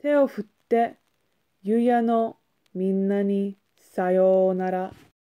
手を振って、湯屋のみんなにさようなら。